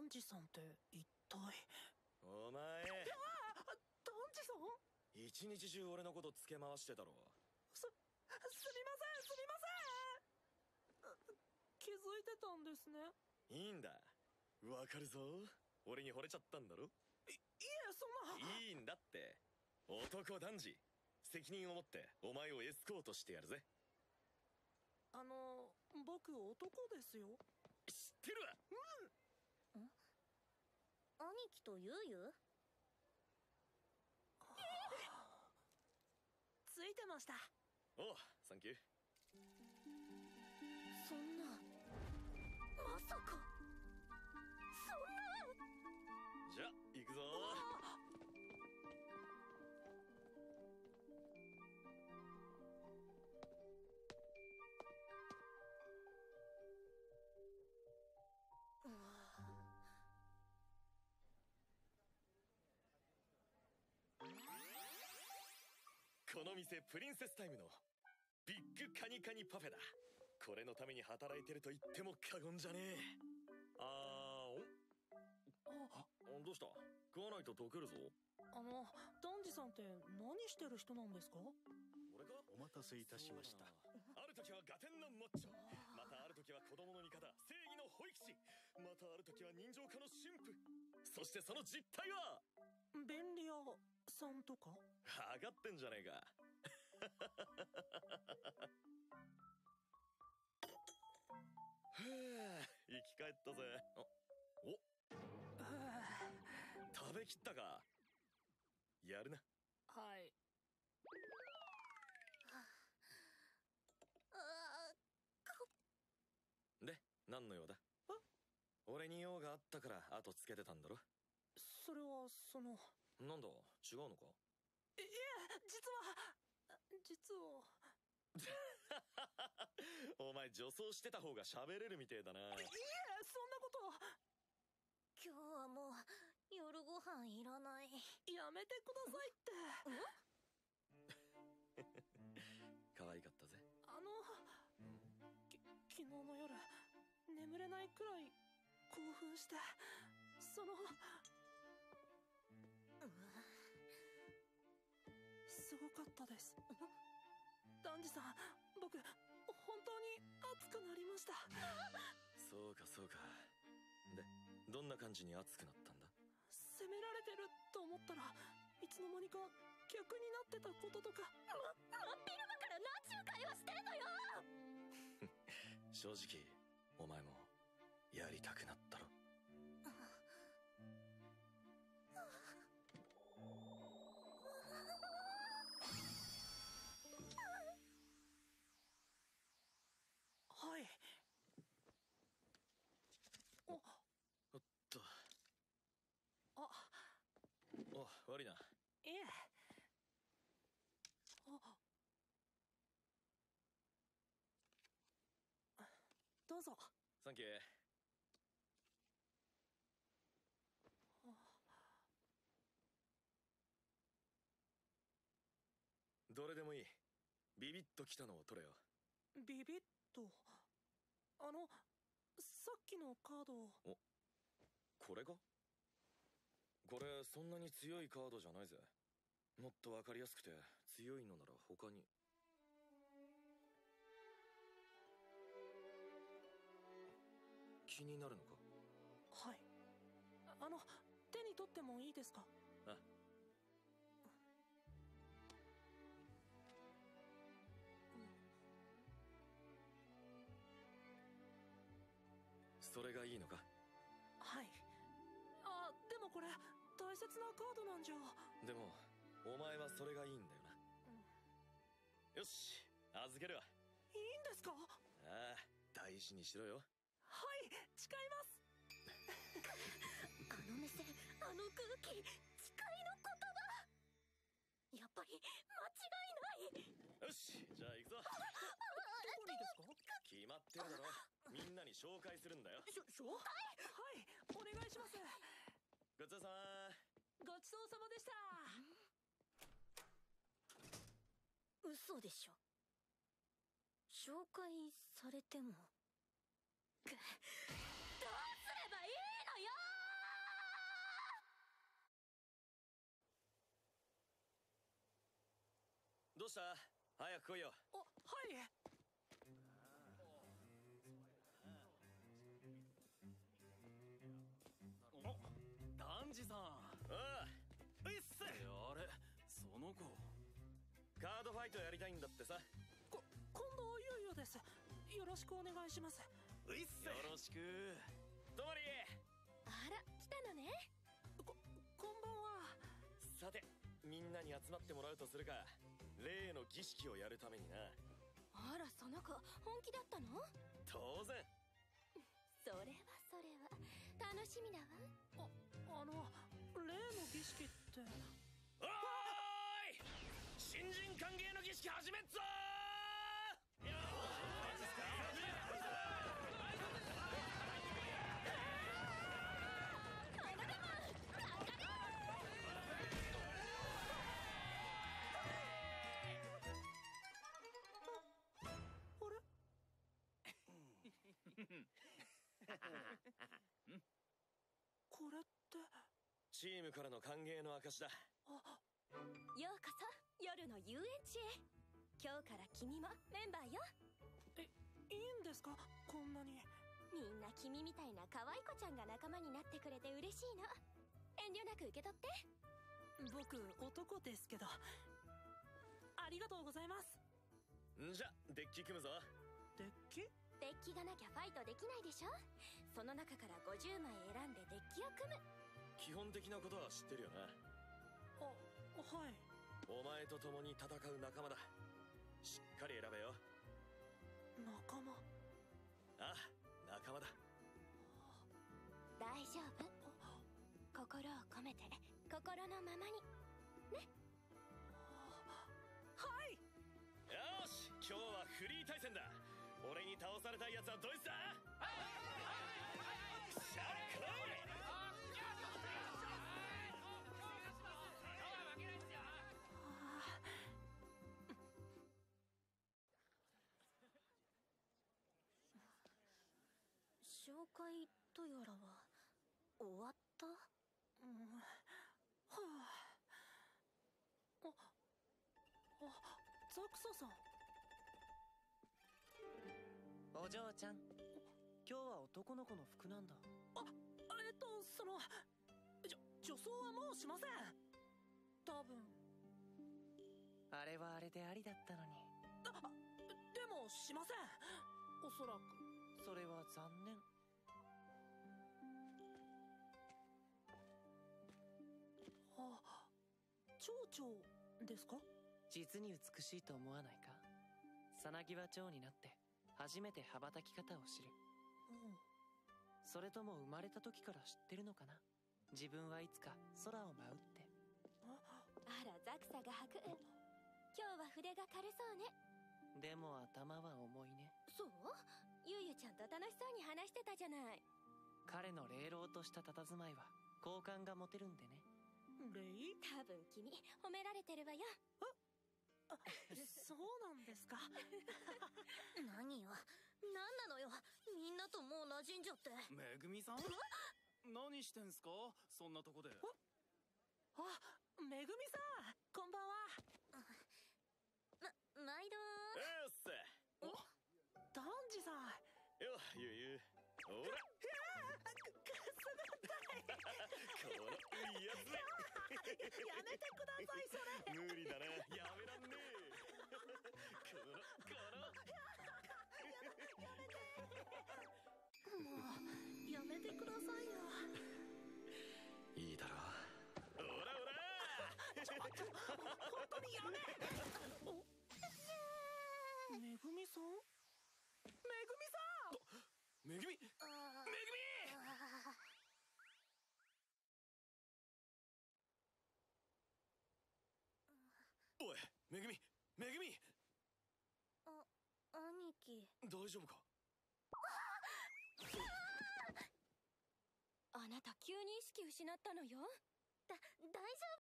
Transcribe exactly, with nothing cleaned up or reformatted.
ンジさんって一体。 お前。 ああ、ダンジさん。 一日中俺のことつけ回してたろ。 す、すみません、すみません。気づいてたんですね。 いいんだ、わかるぞ。俺に惚れちゃったんだろ。 い、いえ、そんな。 いいんだって。男男児、責任を持ってお前をエスコートしてやるぜ。 あの、僕男ですよ。 知ってるわ。 うん。ん？兄貴とユウユ？ ついてました。 おう、サンキュー。 そんな、まさか。そんな。 じゃ、行くぞ。この店プリンセスタイムのビッグカニカニパフェだ。これのために働いてると言っても過言じゃねえ。あーおどうした？食わないと溶けるぞ。 あの、ダンジさんって何してる人なんですか？ 俺か？ お待たせいたしました。 ある時はガテンのモッチョ、またある時は子供の味方正義の保育士、またある時は人情家の神父、そしてその実態は便利屋さんとか？ 上がってんじゃねえか。ふぅ、生き返ったぜ。おお食べきったか。やるな。 はい。 で、何の用だ？俺に用があったから後つけてたんだろ。 それはその。 なんだ、違うのか？ いえ、実は実はお前女装してた方が喋れるみてえだな。いえ、 そんなこと。 今日はもう夜ご飯いらない。 やめてくださいって。 可愛かったぜ。 あの、き昨日の夜眠れないくらい興奮して、そのすごかったです。ダンジさん、僕本当に熱くなりました。 そうかそうか。で、どんな感じに熱くなったんだ？ 責められてると思ったらいつの間にか逆になってたこととか。 ま、真っ昼間から何ちゅう会話してんのよ。 正直お前もやりたくなったろ。 はい。おおっと。 あお、悪いな。 いえ。あ、どうぞ。 サンキュー。どれでもいい。ビビッときたのを取れよ。 ビビッと。あの、さっきのカード。 お、これか？これそんなに強いカードじゃないぜ。もっと分かりやすくて強いのなら他に。気になるのか？ はい。あの、手に取ってもいいですか？ あ、それがいいのか？ はい。あ、でもこれ大切なカードなんじゃ。 でもお前はそれがいいんだよな。 うん、 よし、預けるわ。 いいんですか？ ああ、大事にしろよ。 はい、誓います。 あの目線、あの空気、誓いの言葉。やっぱり間違いない。 よし、じゃあ行くぞ。 どこにですか？ 決まってるだろ。みんなに紹介するんだよ。 しょ紹介？はい、お願いします。 ごちそうさま。 ごちそうさまでした。 嘘でしょ。紹介されても。くっ、どうすればいいのよ。 どうした？早く来いよ。 あ、はい。 お、ダンジさん。 ああ、ういっす。 あれ、その子。 カードファイトやりたいんだってさ。 こ、近藤ゆうゆです。よろしくお願いします。 ういっす。 よろしく。 とまり。 あら、来たのね。 こ、こんばんは。 さて、みんなに集まってもらうとするか。例の儀式をやるためにな。 あら、その子本気だったの？ 当然。 それはそれは楽しみだわ。 あ、あの例の儀式って。 おーい、新人歓迎の儀式始めっぞー。よこれって。 チームからの歓迎の証だ。 あ、 ようこそ夜の遊園地へ。今日から君もメンバーよ。 え、いいんですか、こんなに。 みんな君みたいな可愛い子ちゃんが仲間になってくれて嬉しいの。遠慮なく受け取って。 僕男ですけど。ありがとうございます。 んじゃデッキ組むぞ。 デッキ？ デッキがなきゃファイトできないでしょ。その中からごじゅうまい選んでデッキを組む。 基本的なことは知ってるよな。 あ、はい。 お前と共に戦う仲間だ。しっかり選べよ。 仲間。 ああ、仲間だ。 大丈夫。心を込めて心のままにね。 はい。 よし、今日はフリー対戦だ。俺に倒されたいやつはどいつだ？しゃっこい！ 紹介とやらは終わった？ うん、はあ。あ、あ、ザクサさん。 お嬢ちゃん、今日は男の子の服なんだ。 あ、えっとそのじょ女装はもうしません。多分。 あれはあれでありだったのに。 あ、でもしません、おそらく。 それは残念。 あ、蝶々ですか？ 実に美しいと思わないか？さなぎは蝶になって初めて羽ばたき方を知る。 うん。 それとも生まれた時から知ってるのかな？自分はいつか空を舞うって。 あら、ザクサが履く。今日は筆が軽そうね。 でも頭は重いね。 そう？ゆうゆちゃんと楽しそうに話してたじゃない。 彼の霊老とした佇まいは好感が持てるんでね。 レイ？ 多分君褒められてるわよ。 あ、そうなんですか。 何よ、何なのよ、みんなともう馴染んじゃって。 めぐみさん？何してんすか、そんなとこで。 あ、めぐみさん、こんばんは。 ま、毎度。 うっす。 お、ダンジさん。 よ、ゆうゆう。ほら。このいいやつ。 やめてください、それ。 無理だな、やめらんねえ。このこのもうやめてくださいよ。 いいだろう。おらおら。 ちょちょ、本当にやめ。お、めぐみさん？めぐみさん！ めぐみ、めぐみ。おい、めぐみ、めぐみ。 あ、兄貴。 大丈夫か？ あなた急に意識失ったのよ。だ、大丈夫。